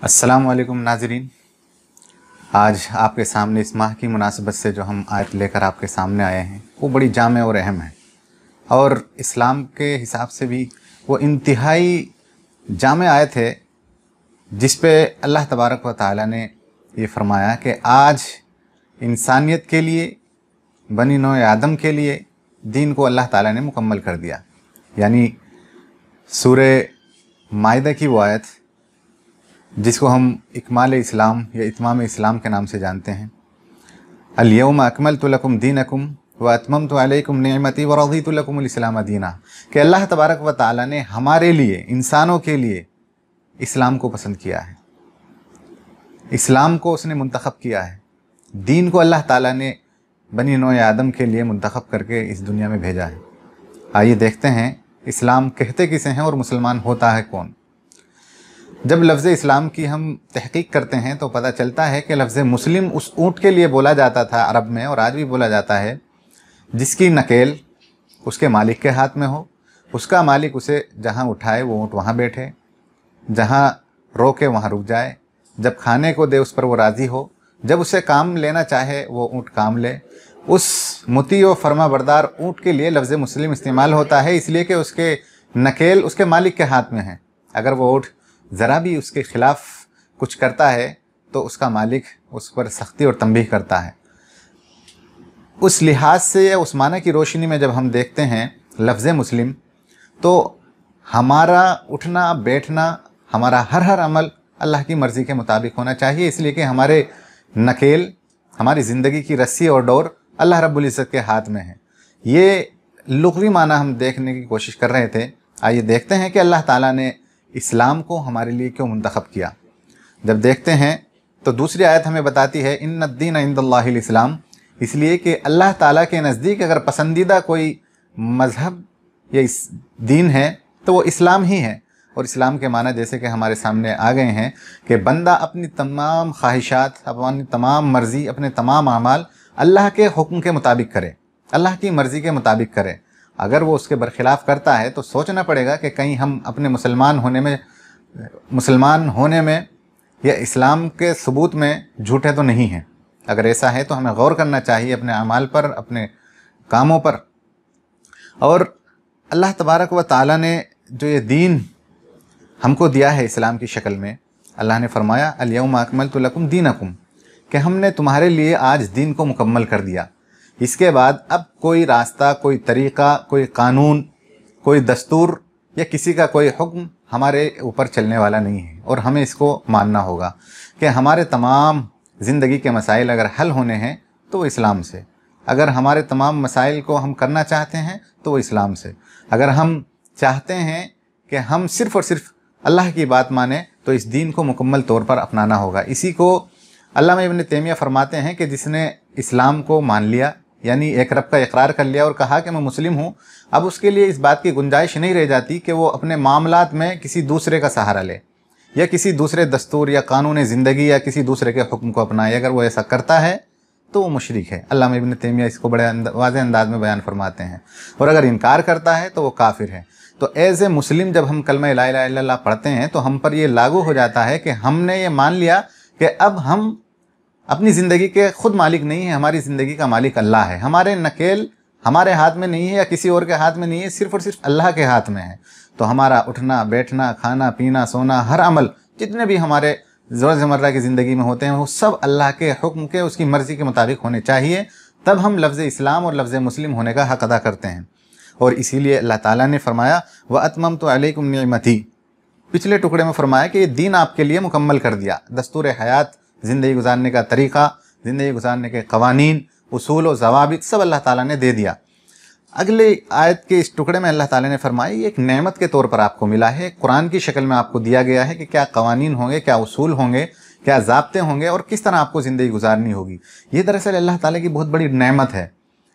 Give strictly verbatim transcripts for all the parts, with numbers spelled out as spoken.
अस्सलाम वालेकुम नाज़रीन। आज आपके सामने इस माह की मुनासिबत से जो हम आयत लेकर आपके सामने आए हैं वो बड़ी जामे और अहम है, और इस्लाम के हिसाब से भी वो इंतहाई जामे आयत है जिस पे अल्लाह तबारक व तआला ने ये फरमाया कि आज इंसानियत के लिए, बनी नौ आदम के लिए दीन को अल्लाह ताला ने मुकम्मल कर दिया। यानी सूरे माइदा की वो आयत जिसको हम इकमाल इस्लाम या इत्माम इस्लाम के नाम से जानते हैं। अल यौम अकमलतु लकुम दीनकुम व अतममतु अलैकुम निअमती व रज़ीतु लकुमुल इस्लाम दीना, कि अल्लाह तबारक व तआला ने हमारे लिए, इंसानों के लिए इस्लाम को पसंद किया है, इस्लाम को उसने मुंतखब किया है। दीन को अल्लाह ताला ने बनी नौ आदम के लिए मुंतखब करके इस दुनिया में भेजा है। आइए देखते हैं इस्लाम कहते किसे हैं और मुसलमान होता है कौन। जब लफ्ज़ इस्लाम की हम तहकीक करते हैं तो पता चलता है कि लफ्ज़ मुस्लिम उस ऊँट के लिए बोला जाता था अरब में, और आज भी बोला जाता है, जिसकी नकेल उसके मालिक के हाथ में हो, उसका मालिक उसे जहाँ उठाए वो ऊँट वहाँ बैठे, जहाँ रोके वहाँ रुक जाए, जब खाने को दे उस पर वो राज़ी हो, जब उसे काम लेना चाहे वो ऊँट काम ले। उस मुती व फरमा बरदार ऊँट के लिए लफ्ज़ मुस्लिम इस्तेमाल होता है, इसलिए कि उसके नकेल उसके मालिक के हाथ में है। अगर वो ऊँट ज़रा भी उसके ख़िलाफ़ कुछ करता है तो उसका मालिक उस पर सख्ती और तंबीह करता है। उस लिहाज से या उस माना की रोशनी में जब हम देखते हैं लफ्ज़ मुस्लिम, तो हमारा उठना बैठना, हमारा हर हर अमल अल्लाह की मर्ज़ी के मुताबिक होना चाहिए, इसलिए कि हमारे नकेल, हमारी ज़िंदगी की रस्सी और डोर अल्लाह रब्बुल इज़्ज़त के हाथ में है। ये लुग़वी माना हम देखने की कोशिश कर रहे थे। आइए देखते हैं कि अल्लाह ताला ने इस्लाम को हमारे लिए क्यों मुंतखब किया। जब देखते हैं तो दूसरी आयत हमें बताती है इन्न अद्दीन इंदल्लाहिल इस्लाम, इसलिए कि अल्लाह ताला के नज़दीक अगर पसंदीदा कोई मज़हब या इस दीन है तो वो इस्लाम ही है। और इस्लाम के माना जैसे कि हमारे सामने आ गए हैं कि बंदा अपनी तमाम ख्वाहिशात, अपनी तमाम मर्ज़ी, अपने तमाम अमाल अल्लाह के हुक्म के मुताबिक करे, अल्लाह की मर्ज़ी के मुताबिक करे। अगर वो उसके बरखिलाफ़ करता है तो सोचना पड़ेगा कि कहीं हम अपने मुसलमान होने में मुसलमान होने में या इस्लाम के सबूत में झूठे तो नहीं हैं। अगर ऐसा है तो हमें गौर करना चाहिए अपने अमाल पर, अपने कामों पर। और अल्लाह तबारक व तआला ने जो ये दीन हमको दिया है इस्लाम की शक्ल में, अल्लाह ने फरमाया अल यौम अकमलतु लकुम दीनकुम, कि हमने तुम्हारे लिए आज दीन को मुकम्मल कर दिया। इसके बाद अब कोई रास्ता, कोई तरीक़ा, कोई कानून, कोई दस्तूर या किसी का कोई हुक्म हमारे ऊपर चलने वाला नहीं है, और हमें इसको मानना होगा कि हमारे तमाम ज़िंदगी के मसाइल अगर हल होने हैं तो वो इस्लाम से, अगर हमारे तमाम मसाइल को हम करना चाहते हैं तो वो इस्लाम से, अगर हम चाहते हैं कि हम सिर्फ़ और सिर्फ अल्लाह की बात माने तो इस दीन को मुकम्मल तौर पर अपनाना होगा। इसी को अल्लामा इब्न तैमिया फरमाते हैं कि जिसने इस्लाम को मान लिया, यानी एक रब का इकरार कर लिया और कहा कि मैं मुस्लिम हूँ, अब उसके लिए इस बात की गुंजाइश नहीं रह जाती कि वो अपने मामलात में किसी दूसरे का सहारा ले या किसी दूसरे दस्तूर या कानून ज़िंदगी या किसी दूसरे के हुक्म को अपनाए। अगर वो ऐसा करता है तो वो मुशरिक है। अल्लामा इब्न तैमिया इसको बड़े वाज़ेह अंदाज में बयान फरमाते हैं। और अगर इनकार करता है तो वो काफिर है। तो एज़ ए मुस्लिम जब हम कलमा ला इलाहा इल्लल्लाह पढ़ते हैं तो हम पर ये लागू हो जाता है कि हमने ये मान लिया कि अब हम अपनी ज़िंदगी के ख़ुद मालिक नहीं है, हमारी ज़िंदगी का मालिक अल्लाह है। हमारे नकेल हमारे हाथ में नहीं है या किसी और के हाथ में नहीं है, सिर्फ़ और सिर्फ अल्लाह के हाथ में है। तो हमारा उठना बैठना, खाना पीना, सोना, हर अमल जितने भी हमारे रोज़मर्रा की ज़िंदगी में होते हैं वो सब अल्लाह के हुक्म के, उसकी मर्ज़ी के मुताबिक होने चाहिए। तब हम लफ्ज़ इस्लाम और लफ्ज़ मुस्लिम होने का हक़ अदा करते हैं। और इसीलिए अल्लाह ताला ने फरमाया व अतममतु अलैकुम निअमती, पिछले टुकड़े में फरमाया कि ये दीन आपके लिए मुकम्मल कर दिया। दस्तूर हयात, ज़िंदगी गुजारने का तरीक़ा, ज़िंदगी गुजारने के क़वानीन, उसूल और ज़वाबित सब अल्लाह ताला ने दे दिया। अगले आयत के इस टुकड़े में अल्लाह ताला ने फरमाया ये एक नेमत के तौर पर आपको मिला है, कुरान की शक्ल में आपको दिया गया है कि क्या क़वानीन होंगे, क्या उसूल होंगे, क्या ज़ाब्ते होंगे और किस तरह आपको ज़िंदगी गुजारनी होगी। ये दरअसल अल्लाह ताला की बहुत बड़ी नेमत है।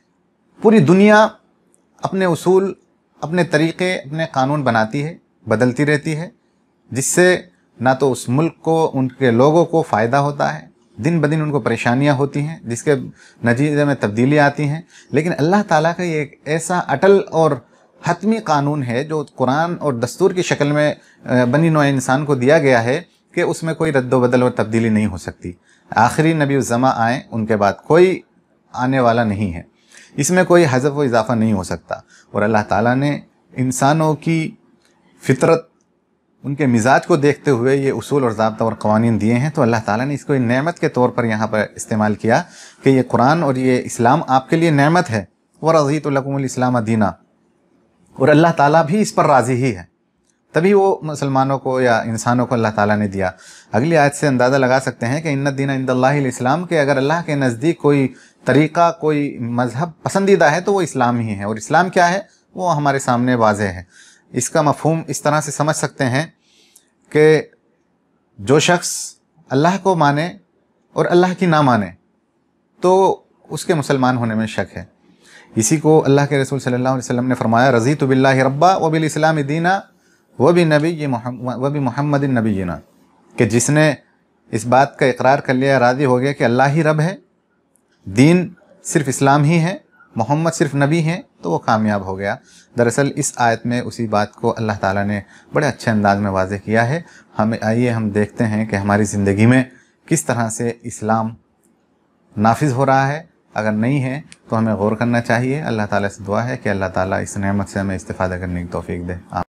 पूरी दुनिया अपने उसूल, अपने तरीक़े, अपने कानून बनाती है, बदलती रहती है, जिससे ना तो उस मुल्क को, उनके लोगों को फ़ायदा होता है, दिन ब दिन उनको परेशानियां होती हैं, जिसके नतीजे में तब्दीलियाँ आती हैं। लेकिन अल्लाह ताला का ये एक ऐसा अटल और हतमी कानून है जो कुरान और दस्तूर की शक्ल में बनी नौ इंसान को दिया गया है کہ اس میں کوئی رد و بدل اور تبدیلی نہیں ہو سکتی. آخری نبی الزما آئیں ان کے بعد کوئی آنے والا نہیں ہے. اس میں کوئی حذف و اضافہ نہیں ہو سکتا. اور اللہ تعالیٰ نے انسانوں کی فطرت، ان کے مزاج کو دیکھتے ہوئے یہ اصول اور ضابطہ اور قوانین دیے ہیں. تو اللہ تعالیٰ نے اس کو نعمت کے طور پر یہاں پر استعمال کیا کہ یہ قرآن اور یہ اسلام آپ کے لیے نعمت ہے. وَرَضِيتُ لَكُمُ الْإِسْلَامَ دِينًا، اور اللہ تعالیٰ بھی اس پر راضی ہی ہے، تبھی وہ مسلمانوں کو یا انسانوں کو اللہ تعالیٰ نے دیا. اگلی آیت سے اندازہ لگا سکتے ہیں کہ ان الدین عند اللہ الاسلام، کہ اگر اللہ کے نزدیک کوئی طریقہ، کوئی مذہب پسندیدہ ہے تو وہ اسلام ہی ہے. اور اسلام کیا ہے وہ ہمارے سامنے واضح ہے. اس کا مفہوم اس طرح سے سمجھ سکتے ہیں کہ جو شخص اللہ کو مانے اور اللہ کی نہ مانے تو اس کے مسلمان ہونے میں شک ہے. اسی کو اللہ کے رسول صلی اللہ علیہ وسلم نے فرمایا رضیت باللہ ربا وبالاسلام دینا وبنبی محمد وبمحمد نبینا، کہ جس نے اس بات کا اقرار کر لیا، راضی ہو گیا کہ اللہ ہی رب ہے، دین صرف اسلام ہی ہے، محمد صرف نبی ہیں، تو وہ کامیاب ہو گیا. دراصل اس آیت میں اسی بات کو اللہ تعالیٰ نے بڑے اچھے انداز میں واضح کیا ہے. ہمیں آئیے ہم دیکھتے ہیں کہ ہماری زندگی میں کس طرح سے اسلام نافذ ہو رہا ہے. اگر نہیں ہے تو ہمیں غور کرنا چاہیے. اللہ تعالیٰ سے دعا ہے کہ اللہ تعالیٰ اس نعمت سے ہمیں استفادہ کرنے کی توفیق دے. آمین.